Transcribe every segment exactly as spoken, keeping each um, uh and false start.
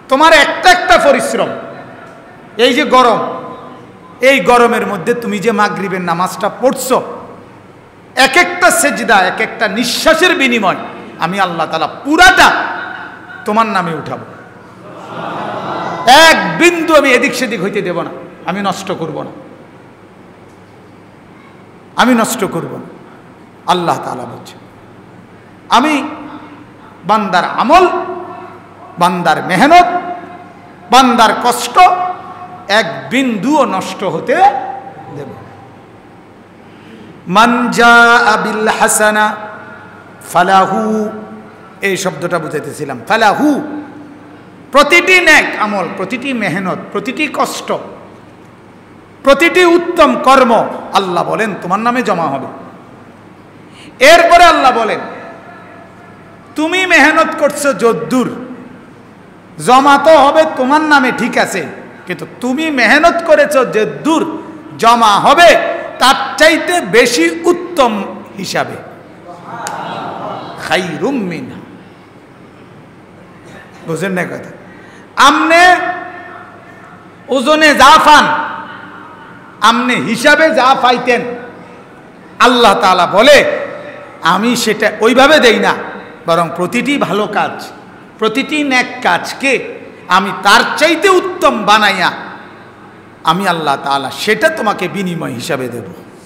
তোমার একটা একটা পরিশ্রম, এই যে গরম, এই গরমের মধ্যে তুমি যে মাগরিবের নামাজটা পড়ছো, এক একটা সেজদা, এক একটা নিঃশ্বাসের বিনিময় আমি আল্লাহ তাআলা পুরাটা তোমার নামে উঠাবো। এক বিন্দু আমি এদিক সেদিক হইতে দেব না, আমি নষ্ট করব না, আমি নষ্ট করব না। আল্লাহ তাআলা বলছে, আমি বান্দার আমল, বান্দার মেহনত, বান্দার কষ্ট এক বিন্দুও নষ্ট হতে দেব। মান জাআ বিল হাসানা ফালাহু, এই শব্দটা বুঝাইতেছিলাম। ফালাহু, প্রতিটি নেক আমল, প্রতিটি মেহনত, প্রতিটি কষ্ট, প্রতিটি উত্তম কর্ম আল্লাহ বলেন তোমার নামে জমা হবে। এরপরে আল্লাহ বলেন তুমি মেহনত করছো যদ্দূর, জমা তো হবে তোমার নামে ঠিক আছে, কিন্তু তুমি মেহনত করেছো যদ্দূর, জমা হবে তার চাইতে বেশি উত্তম হিসাবে। খাইরুম মিনহা, বুঝেন না কথা? আমনে ওজনে যা পান, আমনে হিসাবে যা পাইতেন, আল্লাহ তাআলা বলে আমি সেটা ওইভাবে দেই না, বরং প্রতিটি ভালো কাজ, প্রতিটি নেক কাজকে আমি তার চাইতে উত্তম বানাইয়া আমি আল্লাহ তাআলা সেটা তোমাকে বিনিময় হিসাবে দেব।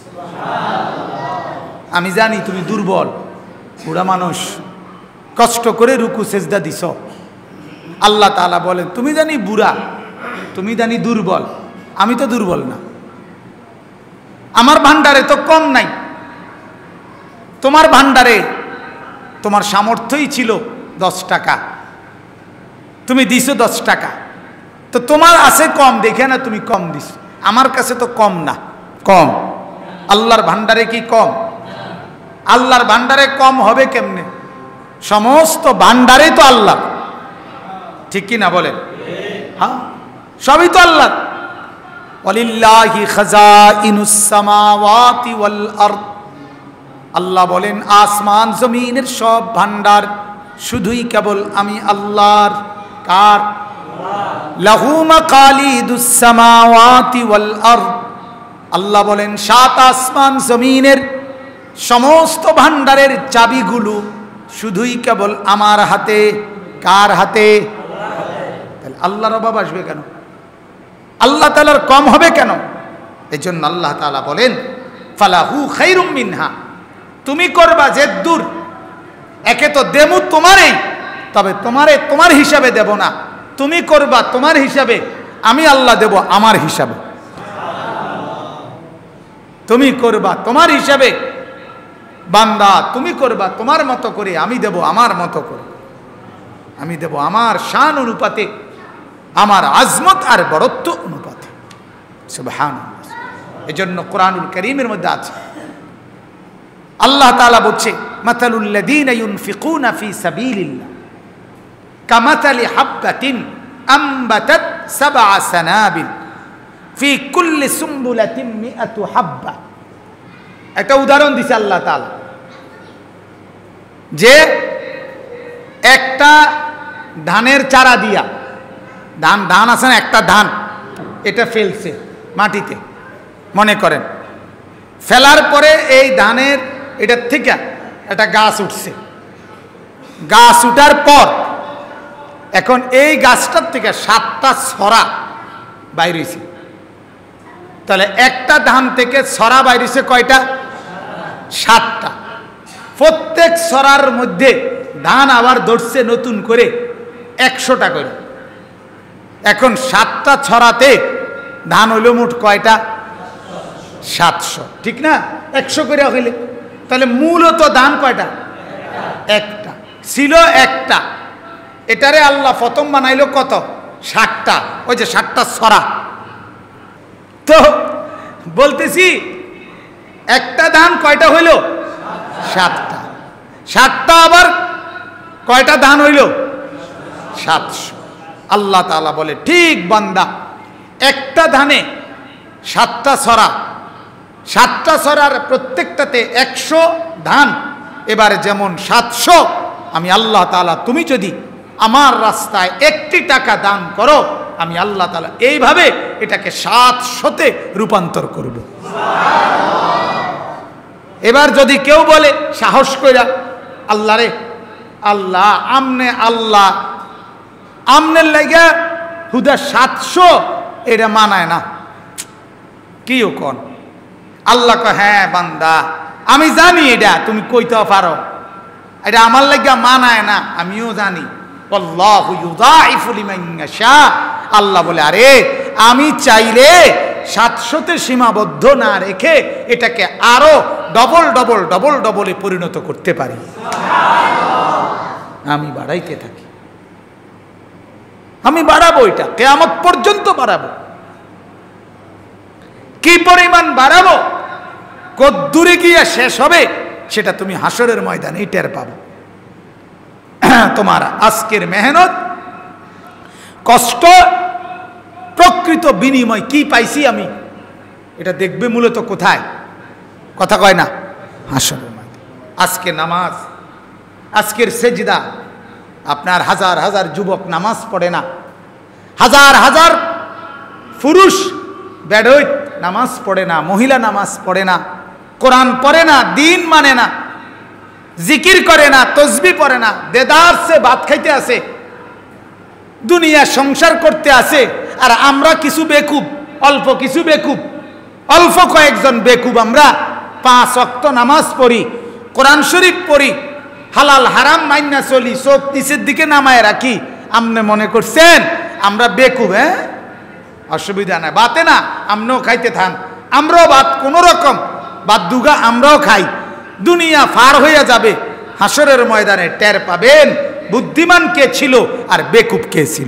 আমি জানি তুমি দুর্বল, বুড়া মানুষ, কষ্ট করে রুকু সেজদা দিছ। আল্লাহ তাআলা বলেন তুমি জানি বুড়া, তুমি জানি দুর্বল, আমি তো দুর্বল না, আমার ভান্ডারে তো কম নাই। তোমার ভান্ডারে তোমার সামর্থ্যই ছিল দশ টাকা, তুমি দিছো দশ টাকা, তো তোমার আছে কম দেখে না তুমি কম দিছ, আমার কাছে তো কম না, কম। আল্লাহর ভান্ডারে কি কম? আল্লাহর ভান্ডারে কম হবে কেমনে? সমস্ত ভান্ডারে তো আল্লাহ, ঠিক কি না বলেন? হ্যাঁ, সবই তো আল্লাহ। ওয়ালিল্লাহি খাযাইনুস সামাওয়াতি ওয়াল আরদ, আল্লাহ বলেন আসমান জমিনের সব ভান্ডার শুধুই কেবল আমি আল্লাহর। কার? লাহু মাকালিদুস সামাওয়াতি ওয়াল আরদ, আল্লাহ বলেন সাত আসমান জমিনের সমস্ত ভান্ডারের চাবিগুলো শুধুই কেবল আমার হাতে। কার হাতে? তাহলে আল্লাহর অভাব আসবে কেন? আল্লাহ তাআলার কম হবে কেন? এই জন্য আল্লাহ তাআলা বলেন ফালাহু খাইরুম মিনহা, তুমি করবা যে দূর, একে তো দেমু তোমারই, তবে তোমারে তোমার হিসাবে দেব না, তুমি করবা তোমার হিসাবে, আমি আল্লাহ দেব আমার হিসাবে। তুমি করবা তোমার হিসাবে, বান্দা তুমি করবা তোমার মতো করে, আমি দেব আমার মতো করে, আমি দেব আমার শান অনুপাতে, আমার আজমত আর বড়ত্ব অনুপাতে। সুবহানাল্লাহ। এজন্য কোরআনুল কারীমের মধ্যে আছে আল্লাহ তাআলা বলছে মাতালুল লাযীনা ইউনফিকুনা ফি সাবিলিল্লাহ কামাতালি হাববাতিন আমবাতাত সাবআ সানাবিল ফি কুল্লি সুমবুলাতিন মিআতু হাব্বা। একটা উদাহরণ দিছে আল্লাহ তাআলা, যে একটা ধানের চারা দিয়া, ধান ধান আছে না, একটা ধান এটা ফেলছে মাটিতে, মনে করেন ফেলার পরে এই ধানের এটার থেকে একটা গাছ উঠছে, গাছ উঠার পর এখন এই গাছটার থেকে সাতটা ছড়া বাইর হইছে। তাহলে একটা ধান থেকে ছড়া বাইর হইছে কয়টা? সাতটা। প্রত্যেক ছড়ার মধ্যে ধান আবার ধরছে নতুন করে একশোটা করে। এখন সাতটা ছড়াতে ধান হইল মোট কয়টা? সাতশো, ঠিক না? একশো করে হইলে তাহলে মূলত ধান কয়টা? একটা ছিল, একটা। এটারে আল্লাহ প্রথম বানাইলো কত? ষাটটা, ওই যে ষাটটা ছড়া। তো বলতেছি একটা ধান কয়টা হইল? সাতটা। সাতটা আবার কয়টা ধান হইল? সাতশো। আল্লাহ তাআলা বলে ঠিক বান্দা, একটা ধানে সাতটা ছড়া, সাতটা ছড়ার প্রত্যেকটাতে একশো ধান, এবারে যেমন সাতশো। আমি আল্লাহ তাআলা তুমি যদি আমার রাস্তায় একটি টাকা দান করো, আমি আল্লাহ তাআলা এইভাবে এটাকে সাতশতে রূপান্তর করব। এবার যদি কেউ বলে সাহস কইরা, আল্লাহ রে আল্লাহ আমনে আল্লাহ আমনের লাগা হুদা সাতশো, এটা মানায় না, কিও কোন? আল্লাহ কয় হ্যাঁ বান্দা আমি জানি এটা তুমি কইতে পারো, এটা আমার লাগা মানায় না, আমিও জানি। আল্লাহু ইউযাইফু লিমান ইয়াশা, আল্লাহ বলে আরে আমি চাইলে সাতশোতে সীমাবদ্ধ না রেখে এটাকে আরো ডবল ডবল ডবল ডবলে পরিণত করতে পারি, আমি বাড়াইতে থাকি, আমি বাড়াবো, এটা কিয়ামত পর্যন্ত বাড়াবো। কি পরিমাণ বাড়াবো, কত দূরে গিয়ে শেষ হবে সেটা তুমি হাসরের ময়দানে টের পাবে। তোমার আজকের মেহনত কষ্ট প্রকৃত বিনিময় কি পাইছি আমি, এটা দেখবে মূলত কোথায়? কথা কয় না, হাসরের ময়দানে। আজকে নামাজ, আজকের সেজদা, আপনার হাজার হাজার যুবক নামাজ পড়ে না, হাজার হাজার পুরুষ বেডউইথ নামাজ পড়ে না, মহিলা নামাজ পড়ে না, কোরআন পড়ে না, দিন মানে না, জিকির করে না, তসবি পড়ে না, দেদার সে ভাত খাইতে আসে, দুনিয়া সংসার করতে আসে। আর আমরা কিছু বেকুব, অল্প কিছু বেকুব, অল্প কয়েকজন বেকুব আমরা পাঁচ ওয়াক্ত নামাজ পড়ি, কোরআন শরীফ পড়ি, হালাল হারাম মাইনা চলি, চোখ নিচের দিকে নামায় রাখি। আপনি মনে করছেন আমরা বেকুব? হ্যাঁ, অসুবিধা নাই, বাতে না আমরাও খাইতে থান, আমরাও ভাত কোন রকম বাদ দুগা আমরাও খাই। দুনিয়া ফার হয়ে যাবে, হাসরের ময়দানে টের পাবেন বুদ্ধিমান কে ছিল আর বেকুব কে ছিল।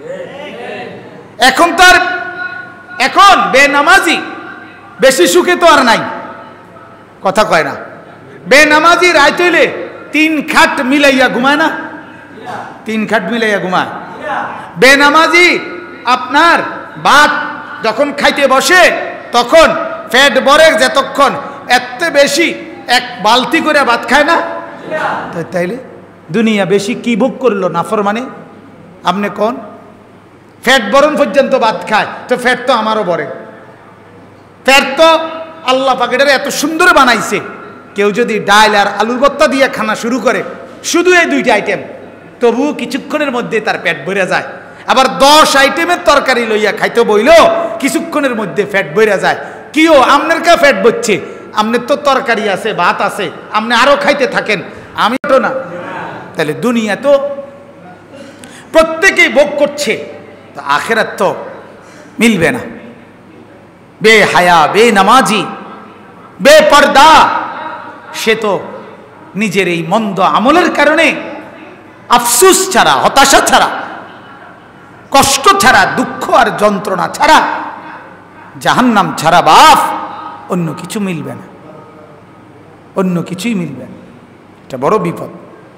এখন তার এখন বেনামাজি বেশি সুখে তো আর নাই, কথা কয় না। বেনামাজি রাত হইলে তিন খাট মিলাইয়া ঘুমায় না, তিন খাট মিলাইয়া ঘুমায়। বেনামাজি আপনার ভাত যখন খাইতে বসে তখন পেট ভরে যতক্ষণ এত বেশি এক বালতি করে ভাত খায় না। তাইলে দুনিয়া বেশি কি ভোগ করলো নাফরমানি? আপনি কোন ফ্যাট বরণ পর্যন্ত ভাত খায়, তো ফ্যাট তো আমারও বরে, ফ্যাট তো আল্লাহ পাক এটারে এত সুন্দর বানাইছে। কেউ যদি ডাল আর আলুর ভর্তা দিয়ে খানা শুরু করে, শুধু এই দুইটা আইটেম, তবু কিছুক্ষণের মধ্যে তার পেট ভরে যায়। আবার দশ আইটেমের তরকারি লইয়া খাইতে বইলেও কিছুক্ষণের মধ্যে ফ্যাট ভরে যায়। কিও আমনের কা ফ্যাট বচ্ছে, আমনের তো তরকারি আছে, ভাত আছে, আপনি আরো খাইতে থাকেন, আমি তো না। তাহলে দুনিয়া তো প্রত্যেকেই ভোগ করছে, তো আখেরাত তো মিলবে না। বে হায়া, বে নামাজি, বে পর্দা, সে তো নিজের এই মন্দ আমলের কারণে আফসুস ছাড়া, হতাশা ছাড়া, কষ্ট ছাড়া, দুঃখ আর যন্ত্রণা ছাড়া, জাহান্নাম ছাড়া বাপ অন্য কিছু মিলবে না, অন্য কিছুই মিলবে না। এটা বড় বিপদ,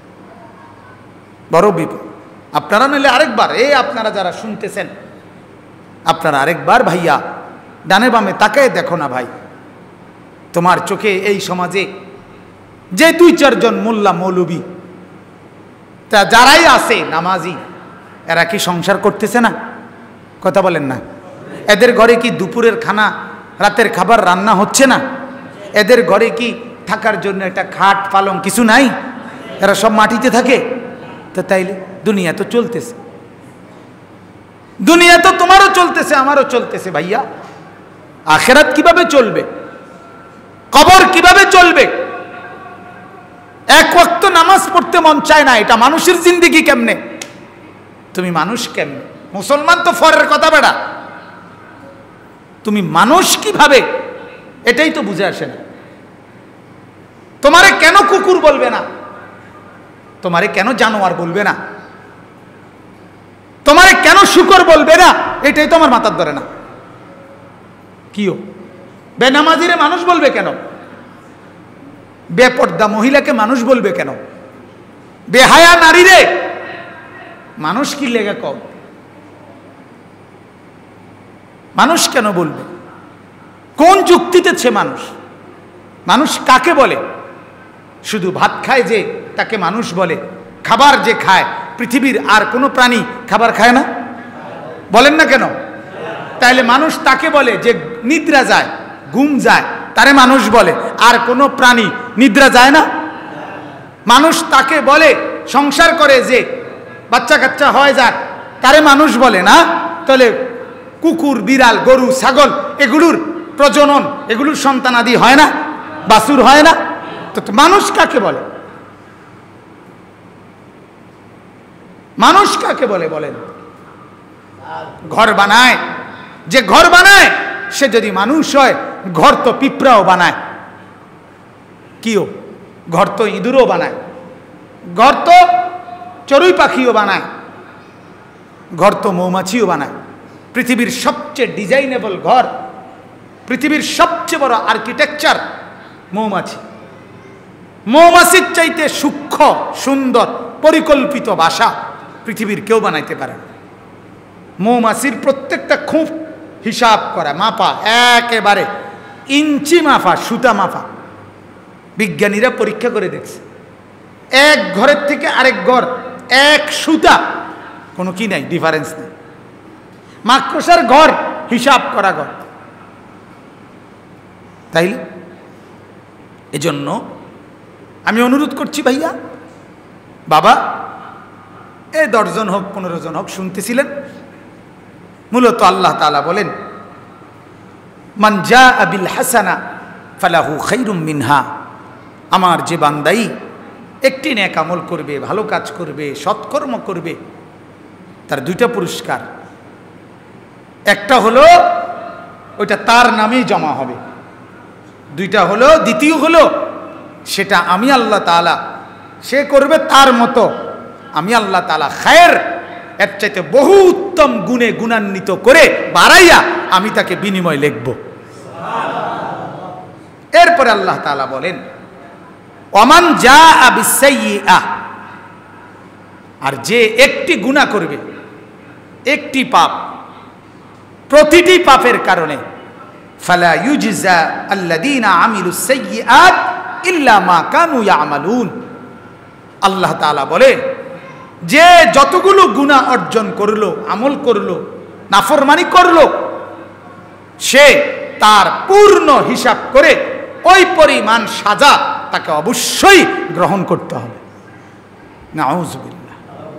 বড় বিপদ। আপনারা নিলে আরেকবার, এই আপনারা যারা শুনতেছেন, আপনারা আরেকবার ভাইয়া ডানে বামে তাকায় দেখো না ভাই, তোমার চোখে এই সমাজে যে দুই চারজন মোল্লা মৌলবী তা যারাই আছে নামাজি, এরা কি সংসার করতেছে না? কথা বলেন না। এদের ঘরে কি দুপুরের খানা, রাতের খাবার রান্না হচ্ছে না? এদের ঘরে কি থাকার জন্য একটা খাট পালং কিছু নাই? এরা সব মাটিতে থাকে। তো তাইলে দুনিয়া তো চলতেছে, দুনিয়া তো তোমারও চলতেছে, আমারও চলতেছে ভাইয়া। আখেরাত কিভাবে চলবে? কবর কিভাবে চলবে? এক ওয়াক্ত নামাজ পড়তে মন চায় না, এটা মানুষের জিন্দেগি কেমনে? তুমি মানুষ কেমনে? মুসলমান তো ফরের কথা বেড়া, তুমি মানুষ কিভাবে? এটাই তো বুঝে আসে না। তোমারে কেন কুকুর বলবে না? তোমারে কেন জানোয়ার বলবে না? তোমারে কেন শুকর বলবে না? এটাই তো আমার মাথার ধরে না। কিও বেনামাজিরে মানুষ বলবে কেন? বেপর্দা মহিলাকে মানুষ বলবে কেন? বেহায়া নারীরে মানুষ কি লেগে কম? মানুষ কেন বলবে? কোন যুক্তিতেছে মানুষ? মানুষ কাকে বলে? শুধু ভাত খায় যে তাকে মানুষ বলে, খাবার যে খায় পৃথিবীর আর কোনো প্রাণী খাবার খায় না? বলেন না কেন? তাইলে মানুষ তাকে বলে যে নিদ্রা যায়, ঘুম যায়, তারে মানুষ বলে। আর কোনো প্রাণী নিদ্রা যায় না? মানুষ তাকে বলে সংসার করে যে বাচ্চা কাচ্চা হয় যাক, তারে মানুষ বলে না? তাহলে কুকুর, বিড়াল, গরু, ছাগল এগুলোর প্রজনন, এগুলোর সন্তানাদি হয় না? বাছুর হয় না? তো মানুষ কাকে বলে? মানুষ কাকে বলে বলেন? ঘর বানায়, যে ঘর বানায় সে যদি মানুষ হয়, ঘর তো পিঁপড়াও বানায়, কিও ঘর তো ইঁদুরও বানায়, ঘর তো চড়ুই পাখিও বানায়, ঘর তো মৌমাছিও বানায়। পৃথিবীর সবচেয়ে ডিজাইনেবল ঘর, পৃথিবীর সবচেয়ে বড় আর্কিটেকচার মৌমাছি। মৌমাছির চাইতে সূক্ষ্ম, সুন্দর, পরিকল্পিত বাসা পৃথিবীর কেউ বানাইতে পারে না। মৌমাছির প্রত্যেকটা খুব হিসাব করা, মাপা, একেবারে ইঞ্চি মাপা, সুতা মাপা। বিজ্ঞানীরা পরীক্ষা করে দেখছে, এক ঘরের থেকে আরেক ঘর এক সুতা, কোনো কি নাই, ডিফারেন্স নেই। মাকড়সার ঘর হিসাব করা ঘর। তাই এজন্য আমি অনুরোধ করছি ভাইয়া, বাবা, এ দশজন হোক, পনেরো জন হোক, শুনতেছিলেন। মূলত আল্লাহ তাআলা বলেন, মান জাআ বিল হাসানা ফালাহু খায়রুম মিনহা। আমার যে বান্দাই একটি নেক আমল করবে, ভালো কাজ করবে, সৎকর্ম করবে, তার দুইটা পুরস্কার। একটা হলো ওইটা তার নামেই জমা হবে, দুইটা হলো, দ্বিতীয় হলো সেটা আমি আল্লাহ তাআলা, সে করবে তার মতো, আমি আল্লাহ তাআলা খায়ের, এর চাইতে বহু উত্তম গুণে গুণান্বিত করে বাড়াইয়া আমি তাকে বিনিময় লিখব। এরপরে আল্লাহ তাআলা বলেন, ওমান জাআ বিসাইয়্যিআ, আর যে একটি গুনাহ করবে, একটি পাপ, প্রতিটি পাপের কারণে ফালা ইউজজা আল্লাযীনা আমিলুস সাইয়্যিআত ইল্লা মা কানু ইয়ামালুন। আল্লাহ তাআলা বলে, যে যতগুলো গুনাহ অর্জন করলো, আমল করলো, নাফরমানি করলো, সে তার পূর্ণ হিসাব করে ওই পরিমাণ সাজা তাকে অবশ্যই গ্রহণ করতে হবে। নাউযুবিল্লাহ।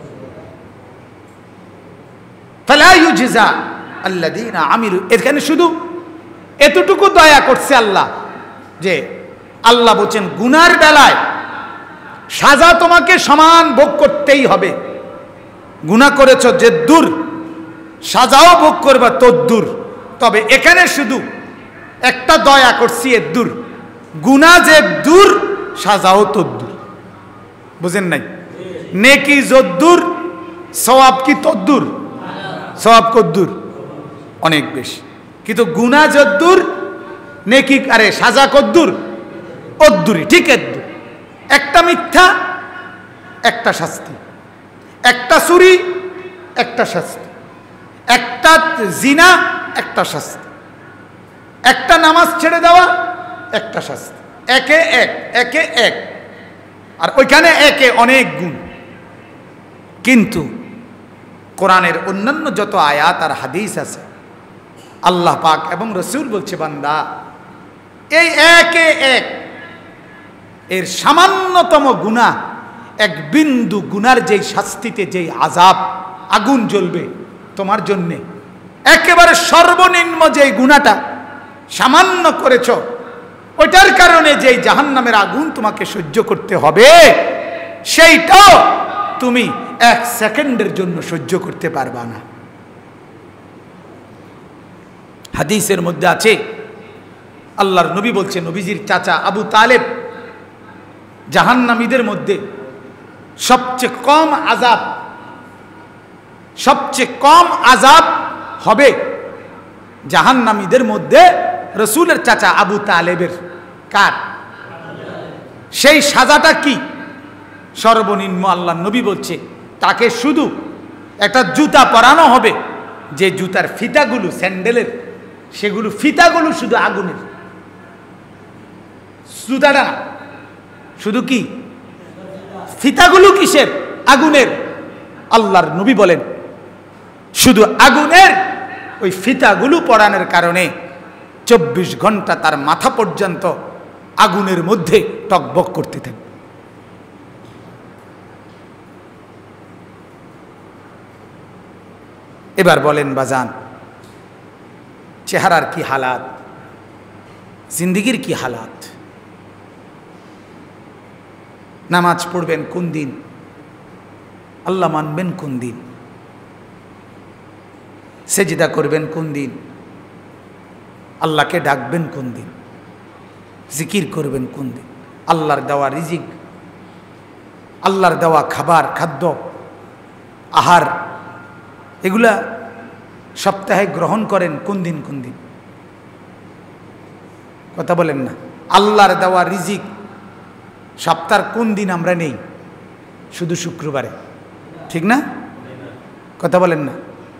ফালা ইউজজা আল্লাযীনা আমিলু, এখানে শুধু এতটুকু দয়া করছে আল্লাহ, যে আল্লাহ বলছেন গুনার বেলায় সাজা তোমাকে সমান ভোগ করতেই হবে। গুনাহ করেছ যে দূর, সাজাও ভোগ করবে তোর দূর। তবে এখানে শুধু একটা দয়া করছি, এর দূর, গুনাহ যে দূর, সাজাও তোর দূর। বুঝেন নাই? নেকি যদ্দূর, সওয়াব কি তদ্দূর? সওয়াব কদ্দূর? অনেক বেশি। কিন্তু গুনাহ যদ্দূর, নেকি আরে সাজা কদ্দূর? অদ্দূরই, ঠিক এদ্দূর। একটা মিথ্যা, একটা শাস্তি, একটা চুরি, একটা শাস্তি, একটা জিনা, একটা শাস্তি, একটা নামাজ ছেড়ে দেওয়া, একটা শাস্তি। একে এক, একে এক। আর ওইখানে একে অনেক গুণ। কিন্তু কোরআনের অন্যান্য যত আয়াত আর হাদিস আছে, আল্লাহ পাক এবং রসুল বলছে, বান্দা এই একে এক, এর সামান্যতম গুনাহ, এক বিন্দু গুনার যেই শাস্তিতে যেই আযাব, আগুন জ্বলবে তোমার জন্যে, একেবারে সর্বনিম্ন যেই গুনাহটা সামান্য করেছ, ওইটার কারণে যেই জাহান্নামের আগুন তোমাকে সহ্য করতে হবে, সেইটাও তুমি এক সেকেন্ডের জন্য সহ্য করতে পারবা না। হাদিসের মধ্যে আছে, আল্লাহর নবী বলছে, নবীজির চাচা আবু তালেব জাহান্নামীদের মধ্যে সবচেয়ে কম আযাব, সবচেয়ে কম আযাব হবে জাহান্নামীদের মধ্যে রসুলের চাচা আবু তালেবের। কার? সেই সাজাটা কি? সর্বনিম্ন আল্লাহর নবী বলছে, তাকে শুধু একটা জুতা পরানো হবে, যে জুতার ফিতাগুলো, স্যান্ডেলের সেগুলো ফিতাগুলো শুধু আগুনের, জুতাটা না, শুধু কি ফিতাগুলো কিসের? আগুনের। আল্লাহর নবী বলেন শুধু আগুনের ওই ফিতাগুলো পরানোর কারণে চব্বিশ ঘন্টা তার মাথা পর্যন্ত আগুনের মধ্যে টকবক করতে থাকে। এবার বলেন বাজান, চেহারার কি হালাত, জিন্দিগির কি হালাত। নামাজ পড়বেন কোন দিন, আল্লাহ মানবেন কোন দিন, সেজদা করবেন কোন দিন, আল্লাহকে ডাকবেন কোন দিন, জিকির করবেন কোন দিন, আল্লাহর দেওয়া রিজিক, আল্লাহর দেওয়া খাবার খাদ্য আহার এগুলা সপ্তাহে গ্রহণ করেন কোন দিন কোন দিন, কথা বলেন না। আল্লাহর দেওয়া রিজিক সপ্তাহের কোন দিন আমরা নেই? শুধু শুক্রবারে, ঠিক না? কথা বলেন না।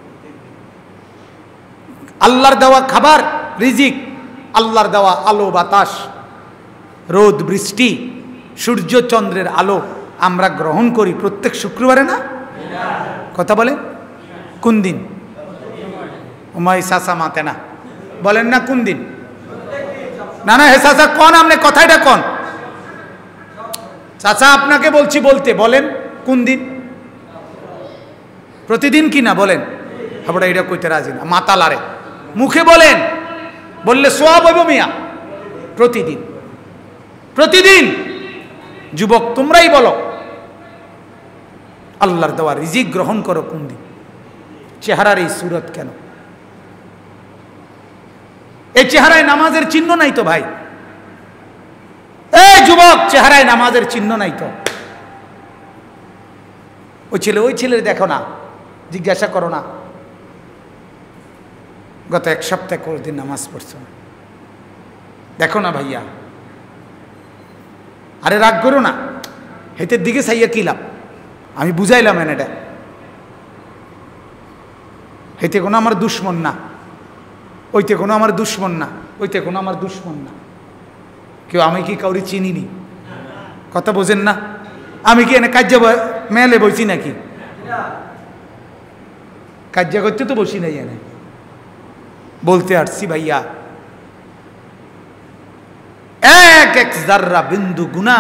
আল্লাহর দেওয়া খাবার রিজিক, আল্লাহর দেওয়া আলো বাতাস, রোদ বৃষ্টি, সূর্য চন্দ্রের আলো আমরা গ্রহণ করি প্রত্যেক শুক্রবারে না? কথা বলেন কোন দিন? ওমাই সাসা মাতে না বলেন না কোন দিন? না না হে চাচা কোন, আপনি কথাটা কোন চাচা? আপনাকে বলছি বলতে, বলেন কোন দিন? প্রতিদিন কি না বলেন? আমরা এটা কইতে রাজি না, মাতালারে মুখে বলেন, বললে সোয়াব হইব মিয়া। প্রতিদিন, প্রতিদিন। যুবক তোমরাই বলো, আল্লাহর দেওয়া রিজিক গ্রহণ করো কোন দিন? চেহারার এই সুরত কেন? এই চেহারায় নামাজের চিহ্ন নাই তো ভাই। এই যুবক, চেহারায় নামাজের চিহ্ন নাই তো। ওই ছেলে ওই ছেলের দেখো না, জিজ্ঞাসা করো না গত এক সপ্তাহ কোনদিন নামাজ পড়ছো না, দেখো না ভাইয়া। আরে রাগ করো না, হেতের দিকে চাইয়া কি লাভ? আমি বুঝাইলাম এটা, হেতে কোনো আমার দুশ্মন না, ওইতে কোনো আমার দুশ্মন না, ওইতে কোনো আমার দুশ্মন না। কেউ আমি কি কাউরি চিনিনি? কথা বোঝেন না? আমি কি এনে কাজ্যা মেলে বসি নাকি? কাজ্যা করতে তো বসি নাই, এনে বলতে আসছি ভাইয়া, এক এক জাররা বিন্দু গুনাহ,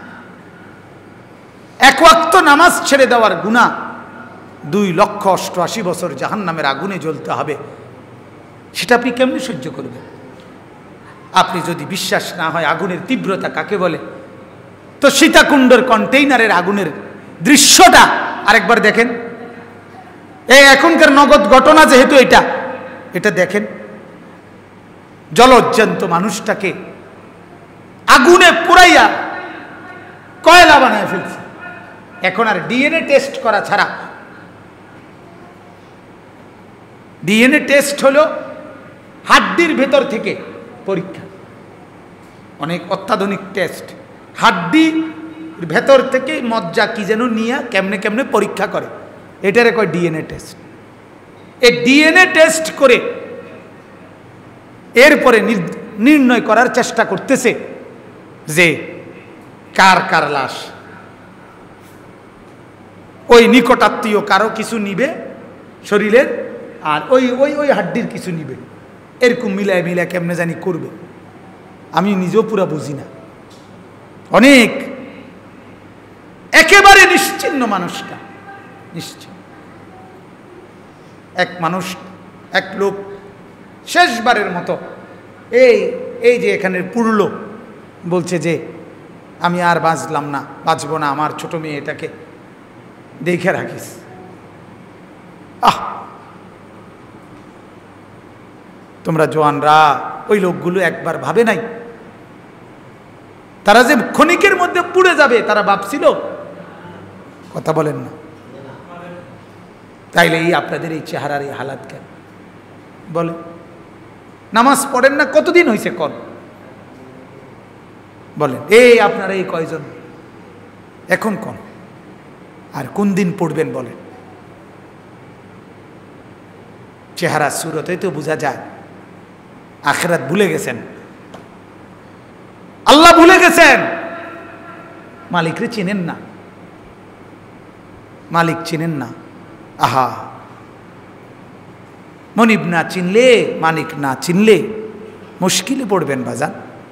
এক ওয়াক্ত নামাজ ছেড়ে দেওয়ার গুনাহ দুই লক্ষ অষ্টআশি বছর জাহান্নামের আগুনে জ্বলতে হবে। সেটা আপনি কেমনি সহ্য করবেন? আপনি যদি বিশ্বাস না হয় আগুনের তীব্রতা কাকে বলে, তো সীতাকুণ্ডের কন্টেইনারের আগুনের দৃশ্যটা আরেকবার দেখেন। এই এখনকার নগদ ঘটনা যেহেতু এটা এটা দেখেন, জলজ্জান্ত মানুষটাকে আগুনে পুরাইয়া কয়লা বানায় ফেলছে। এখন আর ডিএনএ টেস্ট করা ছাড়া, ডিএনএ টেস্ট হলো হাড্ডির ভেতর থেকে পরীক্ষা, অনেক অত্যাধুনিক টেস্ট। হাড্ডি ভেতর থেকে মজ্জা কি যেন নিয়ে কেমনে কেমনে পরীক্ষা করে, এটারে কয় ডিএনএ টেস্ট। এই ডিএনএ টেস্ট করে এরপরে নির্ণয় করার চেষ্টা করতেছে যে কার কার লাশ। ওই নিকটাত্মীয় কারো কিছু নিবে শরীরের, আর ওই ওই ওই হাড্ডির কিছু নিবে, এরকম মিলায় মিলায় কেমনে জানি করবে। আমি নিজেও পুরা বুঝি না। অনেক একেবারে নিশ্চিন্ন মানুষটা, নিশ্চিন্ন। এক মানুষ, এক লোক শেষবারের মতো এই এই যে এখানে পুরল, বলছে যে আমি আর বাঁচলাম না, বাঁচবো না, আমার ছোট মেয়ে এটাকে দেখে রাখিস। আহ, তোমরা জওয়ানরা, ওই লোকগুলো একবার ভাবে নাই তারা যে ক্ষণিকের মধ্যে পুড়ে যাবে, তারা ভাবছিল? কথা বলেন না। তাইলে এই আপনাদের এই চেহারার এই হালাত কেন বলে? নামাজ পড়েন না, কতদিন হয়েছে কন বলেন? এই আপনারা এই কয়জন এখন কোন, আর কোন দিন পড়বেন বলেন? চেহারা সুরতে তো বোঝা যায় আখিরাত ভুলে গেছেন, আল্লাহ ভুলে গেছেন, মালিকরে চিনেন না, মালিক চিনেন না। আহা, মনিব না চিনলে, মানিক না চিনলে মুশকিলে পড়বেন বাজান।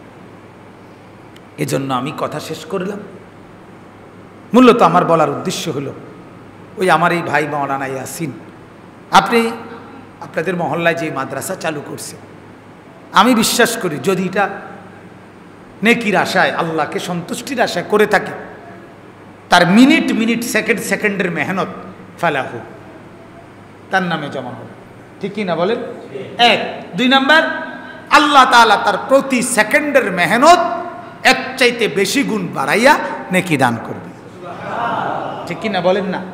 এজন্য আমি কথা শেষ করলাম। মূলত আমার বলার উদ্দেশ্য হলো, ওই আমার এই ভাই মাওলানা ইয়াসিন, আপনি আপনাদের মহল্লায় যে মাদ্রাসা চালু করছে, আমি বিশ্বাস করি যদি এটা নেকির আশায়, আল্লাহকে সন্তুষ্টির আশায় করে থাকে, তার মিনিট মিনিট সেকেন্ড সেকেন্ডের মেহনত ফালাহু তার নামে জমা হবে। ঠিকই না বলেন? এক। দুই নাম্বার, আল্লাহ তাআলা তার প্রতি সেকেন্ডের মেহনত এক চাইতে বেশি গুণ বাড়াইয়া নেকি দান করবে। ঠিকই না বলেন না?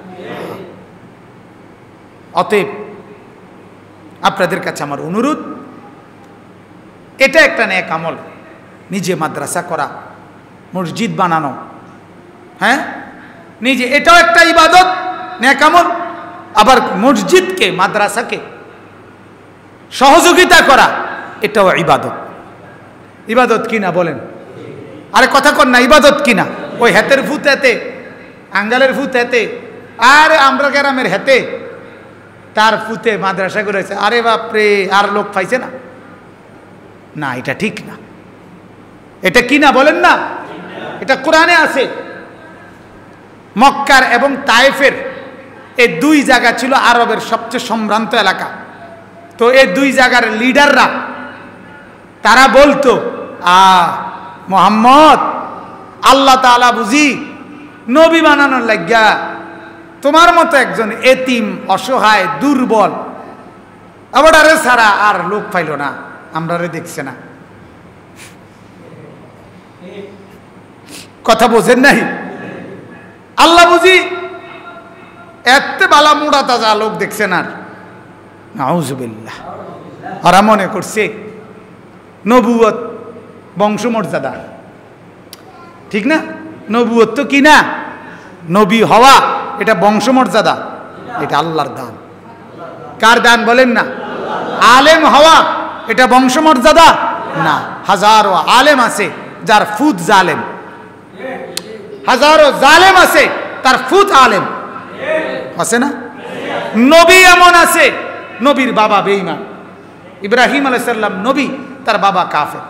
অতএব আপনাদের কাছে আমার অনুরোধ, এটা একটা নেক আমল, নিজে মাদ্রাসা করা, মসজিদ বানানো, হ্যাঁ নিজে, এটাও একটা ইবাদত, নেক আমল। আবার মসজিদকে, মাদ্রাসাকে সহযোগিতা করা, এটাও ইবাদত। ইবাদত কিনা বলেন? আরে কথা কর না, ইবাদত কিনা? ওই হেতের ফুত হেতে, আঙ্গালের ফুত হেতে, আর আমরা গ্রামের হেতে তার ফুতে মাদ্রাসা করেছে, আরে বাপরে, আর লোক পাইছে না। না, এটা ঠিক না। এটা কি না বলেন না? এটা কোরআনে আছে। মক্কার এবং তায়েফের এই দুই জায়গা ছিল আরবের সবচেয়ে সম্ভ্রান্ত এলাকা। তো এই দুই জায়গার লিডাররা তারা বলতো, আ মোহাম্মদ, আল্লাহ তাআলা বুঝি নবী বানানোর লাগিয়া তোমার মতো একজন এতিম, অসহায়, দুর্বল আবার আরে সারা আর লোক পাইল না, আমরা রে দেখছে না। কথা বোঝেন নাই? আল্লাহ বুঝি এত বালা মুড়া তাজা লোক দেখছেন আর? নাউজুবিল্লাহ। ওরা মনে করছে নবুয়ত বংশমর্যাদা, ঠিক না? নবুয়ত তো কি না, নবী হওয়া এটা বংশমর্যাদা, এটা আল্লাহর দান। কার দান বলেন না? আলেম হওয়া এটা বংশমর্যাদা না। হাজারো আলেম আছে যার ফুত জালেম, হাজারো জালেম আছে তার ফুত আলেম, আছে না? নবী এমন আছে, নবীর বাবা বেঈমান, ইব্রাহিম আলাইহিস সালাম নবী, তার বাবা কাফের।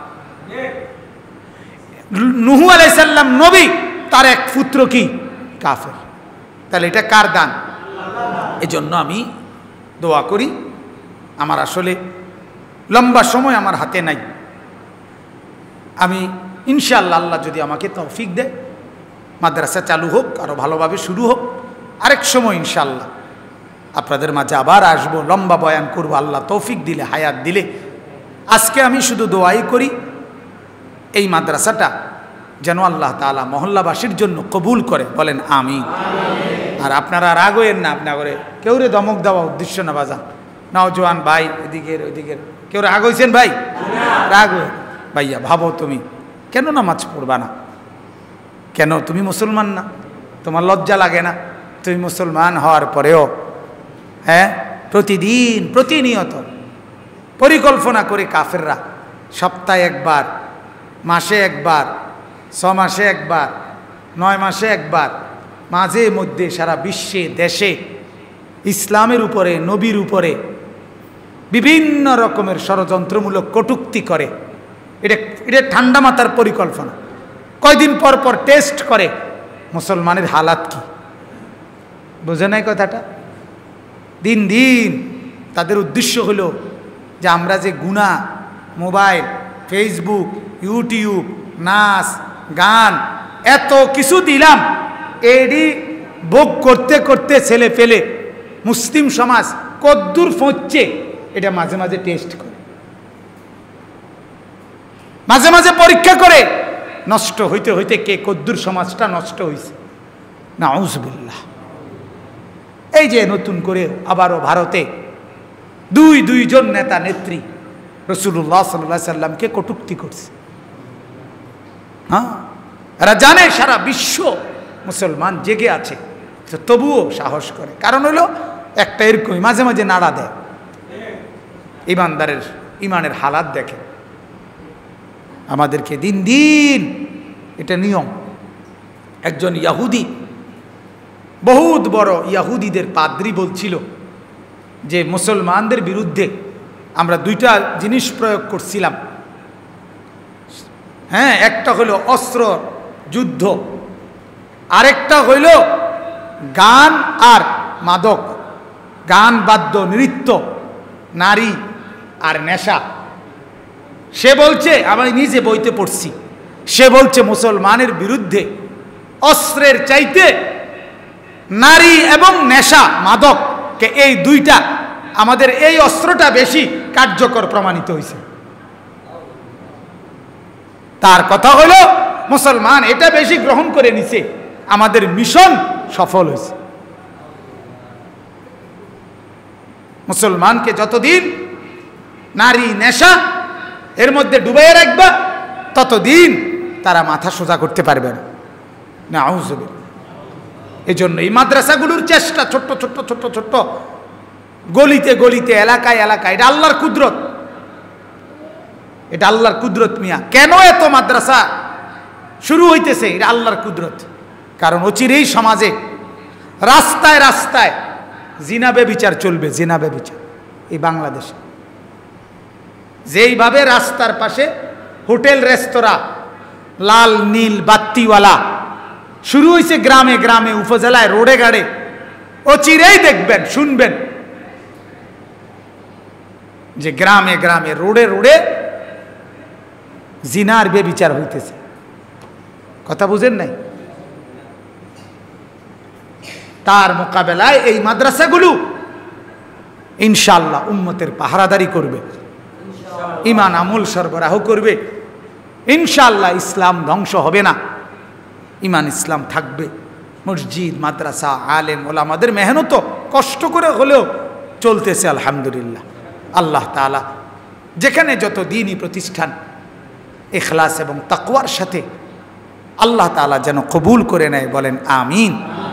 নূহ আলাইহিস সালাম নবী, তার এক পুত্র কি কাফের। তাহলে এটা কার দান? এজন্য আমি দোয়া করি, আমার আসলে লম্বা সময় আমার হাতে নাই, আমি ইনশাআল্লাহ আল্লাহ যদি আমাকে তৌফিক দেয়, মাদ্রাসা চালু হোক, আরো ভালোভাবে শুরু হোক, আরেক সময় ইনশাআল্লাহ আপনাদের মাঝে আবার আসবো, লম্বা বয়ান করবো, আল্লাহ তৌফিক দিলে, হায়াত দিলে। আজকে আমি শুধু দোয়াই করি এই মাদ্রাসাটা যেন আল্লাহ তাআলা মহল্লাবাসীর জন্য কবুল করে, বলেন আমিন। আর আপনারা রাগ হইয়েন না, আপনার করে কেউ রে ধমক দেওয়া উদ্দেশ্য না বাজান, নওজোয়ান ভাই এদিকের ওইদিকের কেউ রাগ হয়েছেন ভাই? রাগ হয়ে ভাইয়া, ভাবো তুমি কেন নামাজ পড়বা না? কেন তুমি মুসলমান না? তোমার লজ্জা লাগে না? তুমি মুসলমান হওয়ার পরেও হ্যাঁ প্রতিদিন প্রতিনিয়ত পরিকল্পনা করে কাফেররা সপ্তাহে একবার, মাসে একবার, ছ মাসে একবার, নয় মাসে একবার, মাঝে মধ্যে সারা বিশ্বে দেশে ইসলামের উপরে, নবীর উপরে বিভিন্ন রকমের ষড়যন্ত্রমূলক কটূক্তি করে। এটা এটা ঠান্ডা মাথার পরিকল্পনা। কয়দিন পর পর টেস্ট করে মুসলমানের হালাত কি, বুঝে নাই কথাটা? দিন দিন তাদের উদ্দেশ্য হলো যে আমরা যে গুনাহ, মোবাইল, ফেসবুক, ইউটিউব, নাচ, গান এত কিছু দিলাম, এডি ভোগ করতে করতে ছেলে ফেলে মুসলিম সমাজ কদ্দুর ফোঁচছে, এটা মাঝে মাঝে টেস্ট করে, মাঝে মাঝে পরীক্ষা করে, নষ্ট হইতে হইতে কে কদ্দুর সমাজটা নষ্ট হয়েছে। নাউজুবিল্লাহ। এই যে নতুন করে আবারও ভারতে দুই দুইজন নেতা নেত্রী রাসূলুল্লাহ সাল্লাল্লাহু আলাইহি সাল্লামকে কটূক্তি করছে। হ্যাঁ, এরা জানে সারা বিশ্ব মুসলমান জেগে আছে, তবুও সাহস করে। কারণ হলো একটা এরকমই, মাঝে মাঝে নাড়া দেয়, ইমানদারের ইমানের হালাত দেখে। আমাদেরকে দিন দিন এটা নিয়ম। একজন ইহুদি বহুত বড় ইয়াহুদিদের পাদ্রী বলছিল যে মুসলমানদের বিরুদ্ধে আমরা দুইটা জিনিস প্রয়োগ করছিলাম, হ্যাঁ, একটা হলো অস্ত্র যুদ্ধ, আরেকটা হইল গান আর মাদক, গান বাদ্য নৃত্য, নারী আর নেশা। সে বলছে, আমি নিজে বইতে পড়ছি, সে বলছে মুসলমানের বিরুদ্ধে অস্ত্রের চাইতে নারী এবং নেশা মাদককে, এই দুইটা, আমাদের এই অস্ত্রটা বেশি কার্যকর প্রমাণিত হয়েছে। তার কথা হলো মুসলমান এটা বেশি গ্রহণ করে নিছে, আমাদের মিশন সফল হয়েছে। মুসলমানকে যতদিন নারী নেশা এর মধ্যে ডুবাইয়া রাখবা ততদিন তারা মাথা সোজা করতে পারবে না। নাউযুবিল্লাহ। এই জন্য এই মাদ্রাসাগুলোর চেষ্টা, ছোট্ট ছোট্ট ছোট্ট ছোট্ট গলিতে গলিতে, এলাকায় এলাকায়, এটা আল্লাহর কুদরত, এটা আল্লাহর কুদরত মিয়া। কেন এত মাদ্রাসা শুরু হইতেছে? এটা আল্লাহর কুদরত। কারণ অচিরেই সমাজে রাস্তায় রাস্তায় জিনা ব্যভিচার চলবে, জিনা ব্যভিচার এই বাংলাদেশে। যেইভাবে রাস্তার পাশে হোটেল রেস্তোরাঁ, লাল নীল বাত্তিওয়ালা শুরু হয়েছে গ্রামে গ্রামে, উপজেলায়, রোডে গাড়ে, অচিরেই দেখবেন, শুনবেন যে গ্রামে গ্রামে, রোডে রোডে জিনার ব্যভিচার হইতেছে। কথা বুঝেন নাই? তার মোকাবেলায় এই মাদ্রাসাগুলো ইনশাআল্লাহ উম্মতের পাহারাদারি করবে, ঈমান আমল সরবরাহ করবে। ইনশাআল্লাহ ইসলাম ধ্বংস হবে না, ঈমান ইসলাম থাকবে। মসজিদ, মাদ্রাসা, আলেম ওলামাদের মেহনত কষ্ট করে হলেও চলতেছে আলহামদুলিল্লাহ। আল্লাহ তাআলা যেখানে যত দ্বীনি প্রতিষ্ঠান ইখলাস এবং তাকওয়ার সাথে আল্লাহ তাআলা যেন কবুল করে নেয়, বলেন আমিন।